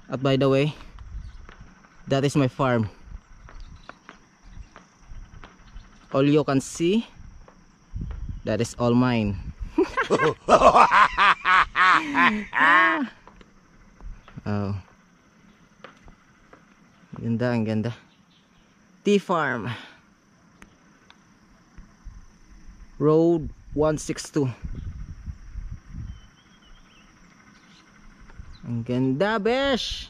At by the way, that is my farm. All you can see, that is all mine. Oh. Ganda, ang ganda. Tea Farm. Road 162. Ang ganda, besh.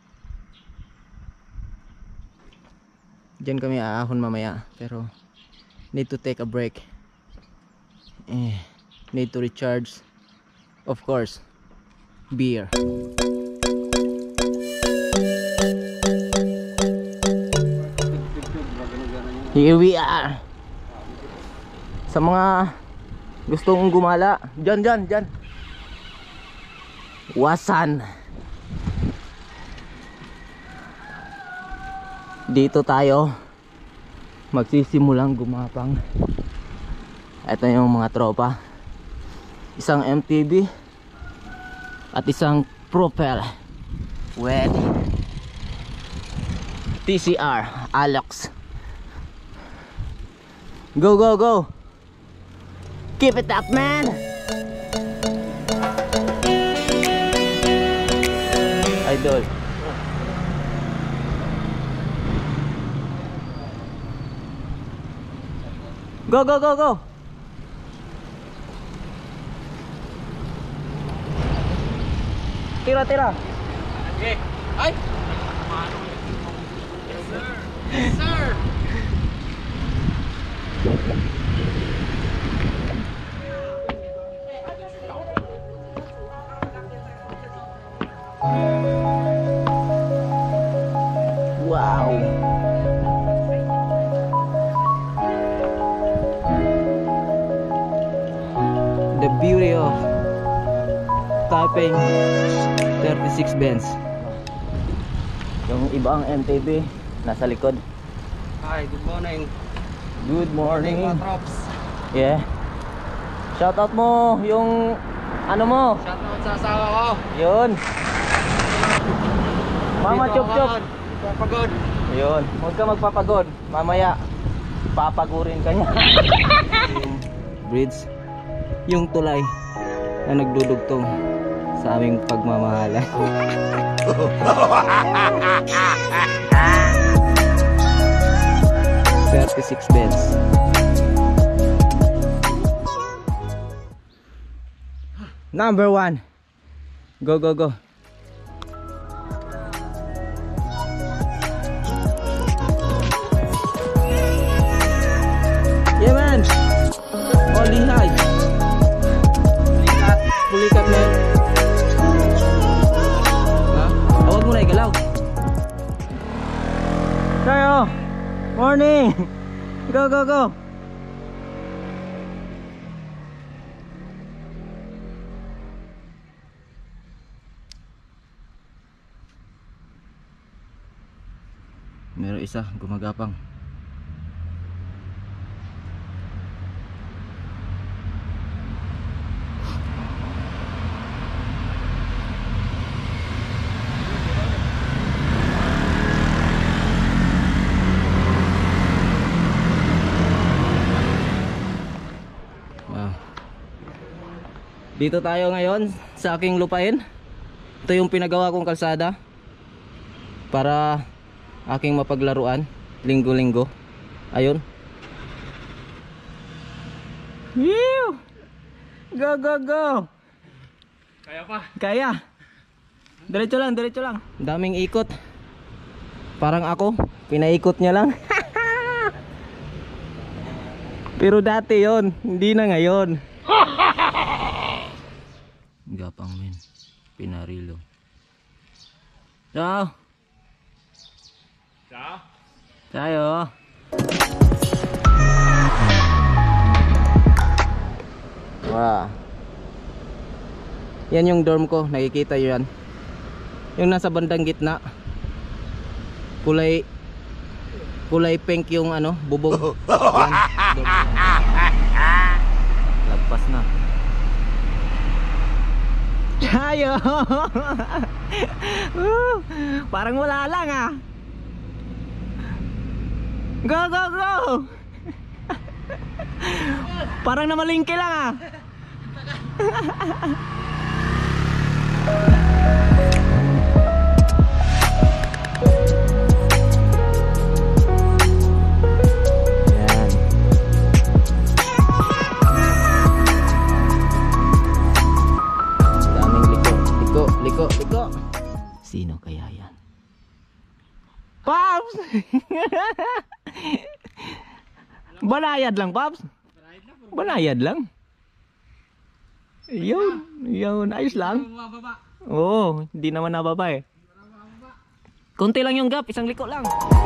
Diyan kami aahon mamaya, pero need to take a break. Need to recharge. Of course, beer. Here we are. Sa mga gustong gumala, dyan. Wasan. Dito tayo magsisimulang gumapang. Ito yung mga tropa. Isang MTB at isang Propel with TCR Alox. Go, go, go. Keep it up, man. Idol. Go, go, go, go. Tira, tira. Okay. Ay. Yes, sir. Yes, sir. Wow. The beauty of Taiping 36 Benz. Yung ibang MTB nasa likod. Hi, good morning. Good morning. Trops. Yeah. Shoutout mo yung ano mo. Shoutout sa asawa ko. Yun. Mama Dito Chup Chup. ako, papagod. Yun. Huwag ka magpapagod. Mamaya papagurin ka niya. Yung bridge. Yung tulay na nagdudugtong sa aming pagmamahalan. 36 Benz. Number 1. Go, go, go. Yeah, man. Only high. Pulikat na. Huwag mo na igalaw. Tayo. Morning. Go, go, go. Meron isa gumagapang. Dito tayo ngayon sa aking lupain. Ito yung pinagawa kong kalsada para aking mapaglaruan linggo-linggo. Ayun. Whew! Go, go, go. Kaya pa. Kaya. Diretso lang, diretso lang. Daming ikot. Parang ako, pinaikot niya lang. Pero dati yon, hindi na ngayon. Gapang men, pinarilo. Ciao. Ciao. Tayo. Wow. Yan yung dorm ko, nakikita yun. Yung nasa bandang gitna. Kulay pink yung ano, bubog. Yan, lagpas na. Tayo. Parang wala lang ah. Go, go, go. Parang namalingke lang ah. Yan. Daming liko. Sino kaya yan? Pops! Banayad lang, Pops. Banayad lang. Yun, ayos lang. Oo, hindi naman nababa eh. Konti lang yung gap, isang liko lang.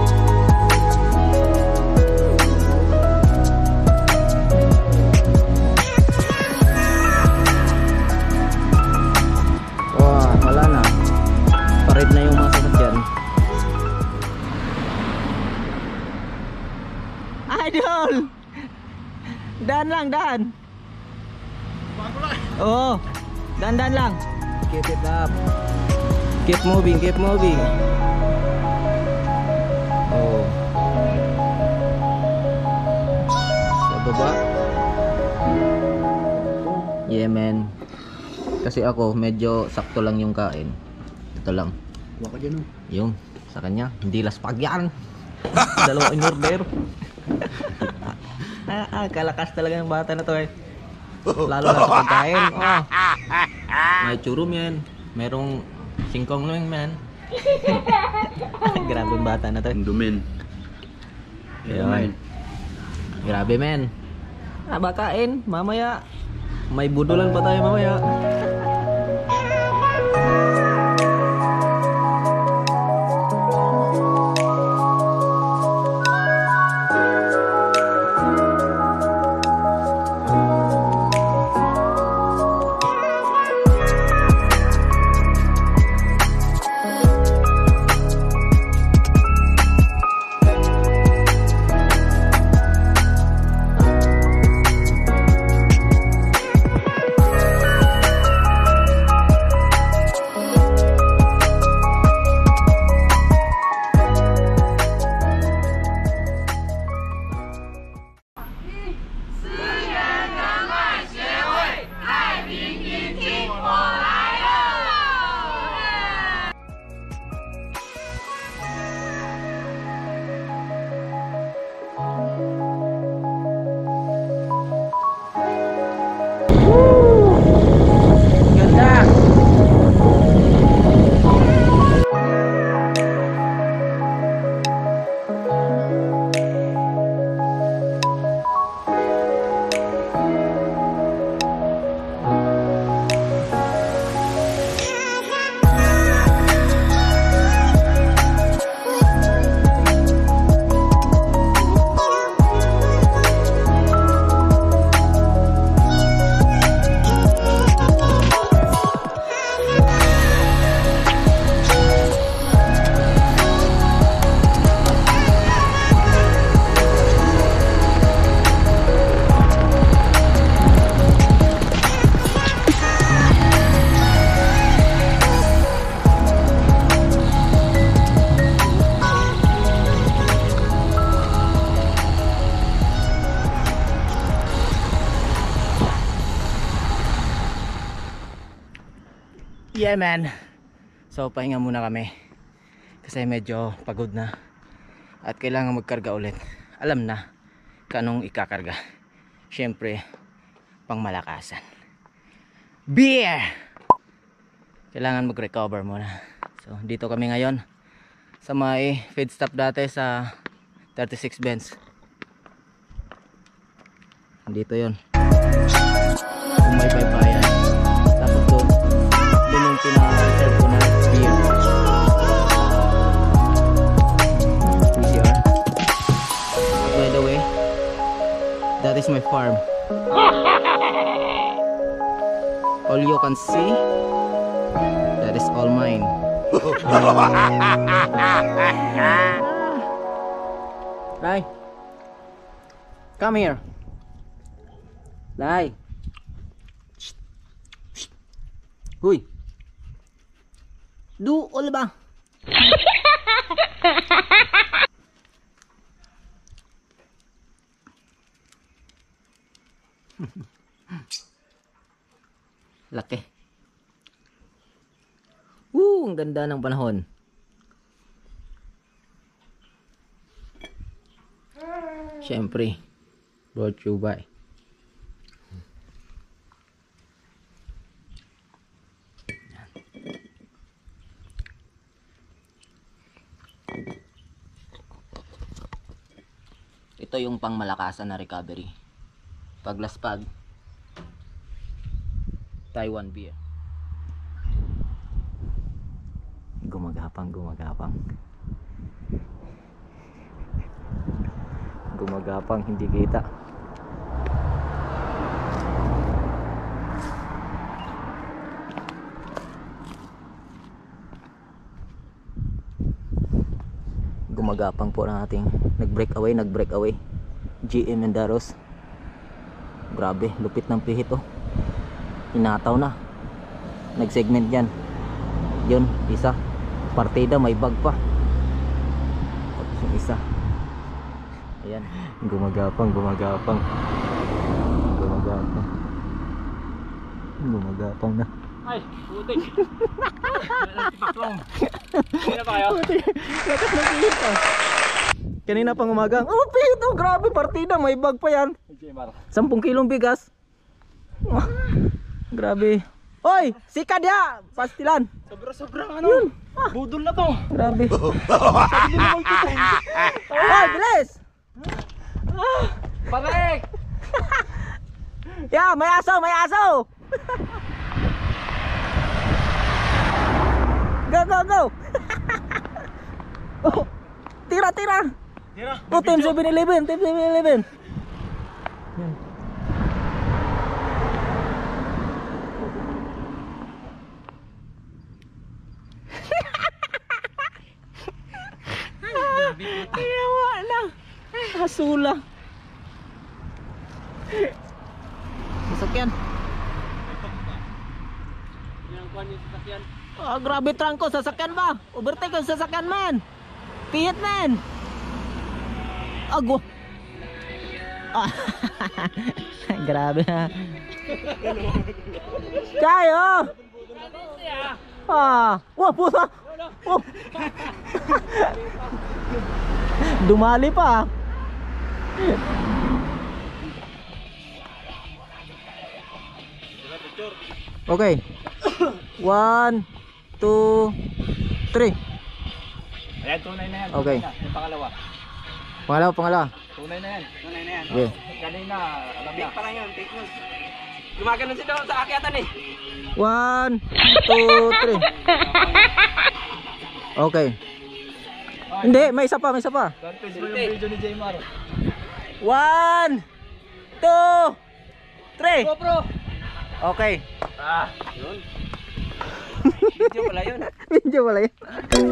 Wah, wala na. Pared na yung mga sasakyan. Idol! Daan lang, daan. Oo, daan lang. Keep it up. Keep moving. Oh. Sa baba. Yeah, man. Kasi ako, medyo sakto lang yung kain. Ito lang. Huwag ka dyan, oh. Yung, sa kanya, hindi laspag yan. Dalawa in order. Kalakas talaga ng bata na to eh. Lalo na sa pagkain. Oh. May churum yan. Merong singkong lang man. Grabe yung bata na to. Dumin. Ayun. Grabe men. Baka kain mamaya. May budulan pa tayo mamaya. Yeah man. So pahinga muna kami kasi medyo pagod na at kailangan magkarga ulit. Alam na kanong ikakarga. Syempre pang malakasan. Beer! Kailangan mag-recover muna. So dito kami ngayon sa may feed stop dati sa 36 Benz. Dito yon. May paypayan. Tapos doon yung pinaka-reserve ko na beer. PCR. By the way, that is my farm. All you can see, that is all mine. Lai, come here. Lai. Huy. Duol ba? Laki. Ang ganda ng panahon. Siyempre, brought you by. Ito yung pangmalakasan na recovery. Paglaspag, Taiwan beer. Gumagapang. Gumagapang, hindi kita. Gumagapang po ng ating nag-break away GM Mendaros. Grabe, lupit ng pihit oh. Inataw na. Nag-segment yan. Yun, isa. Partida, may bag pa. Tapos yung isa. Ayan, gumagapang na. Ay, putik. Paklong. Sino ba kayo? Lakas ng pihit ah. Kanina pang umagang, pihit oh, grabe, partida, may bag pa yan. 10 kilong bigas. Grabe. Oy, sikad ya, pastilan. Sobrang ano? Budol na to. Grabe. Sabi mo naman kita. Oy, bilis. Parek! Ya, may aso. Go. Oh, tira. Oh, Team 7-Eleven. Yan. Ayawa lang. Asula. Sasakyan. Yang kuan yung sasakyan. Grabe trangko, sasakyan ba? Overtake yung sasakyan, man. Pihit, man. Ago. Grabe na. Kayo. Wah, pusa. Oh. Dumali pa. Okay. 1, 2, 3. Ayan, tunay na yan. Okay. Yung pangalawa. Pangalawa. Tunay na yan. Okay. Kanina, alam na. Parang yun, take notes. Gumagano si Don sa akyatan eh. 1, 2, 3. Okay. Hindi, may isa pa. Dantes mo yung video ni Jaymar. 1, 2, 3. GoPro! Okay. Yun. Video pala yun. Video pala yun.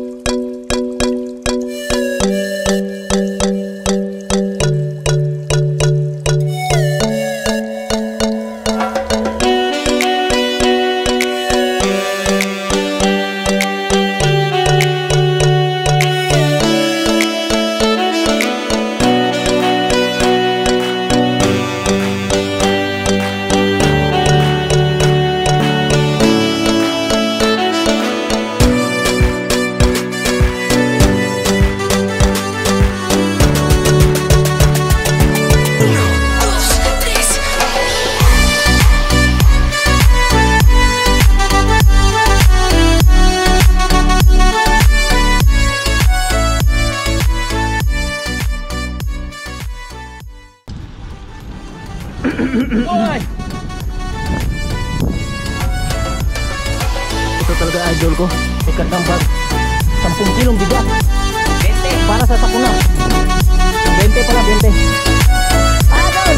Ito talaga idol ko. Ikat ng bag. 10 kilong bigat. 20. Para sa sakuna. 20 pala, 20. Idol!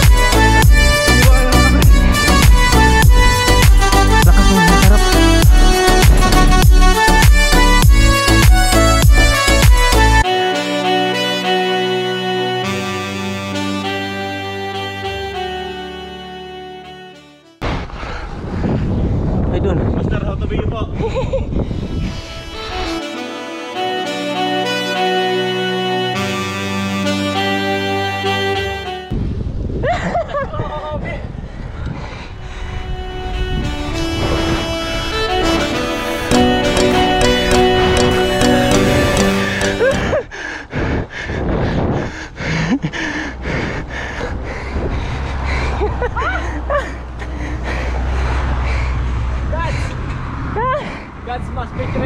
Lakas mo, masarap. Idol. Master, how to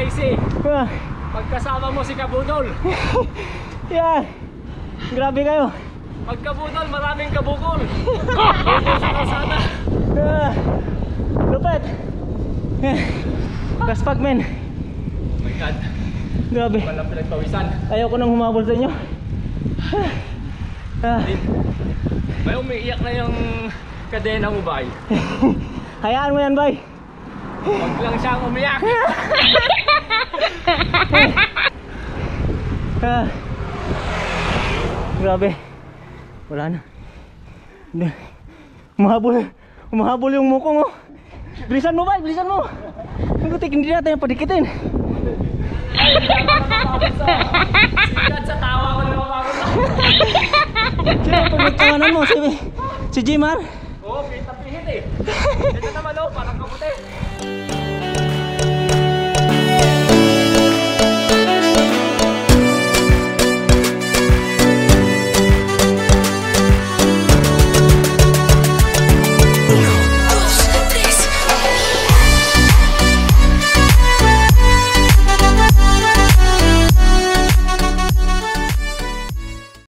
Tracy, Ah, pagkasama mo si Kabudol. yan. Grabe kayo. Pagkabudol, maraming kabukol. Bukol sa kalsada. Ah, lupet. Gaspag men. Oh my God, Grabe. walang pinagpawisan. Ayoko nang humabol sa inyo. Ah, May umiiyak na yung kadena mo, bay. hayaan mo yan, bay. Huwag lang siyang umiyak. Ah, grabe. Wala na. Humahabol yung mukong, oh. Bilisan mo, bay, bilisan mo. Hindi natin yung padikitin. Ay, hindi ako nakapagod sa sikat sa tawa ko na mapagod na. Sino ang pagmagtawanan mo? Si Jimar? Oo, pihit na pihit eh. Ito naman, oh, parang kaputi.